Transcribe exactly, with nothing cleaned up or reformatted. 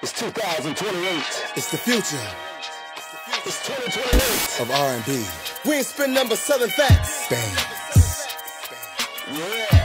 It's two thousand twenty-eight. It's the future. It's twenty twenty-eight. Of R and B. We ain't spin number Southern Facts. Bang. Yeah.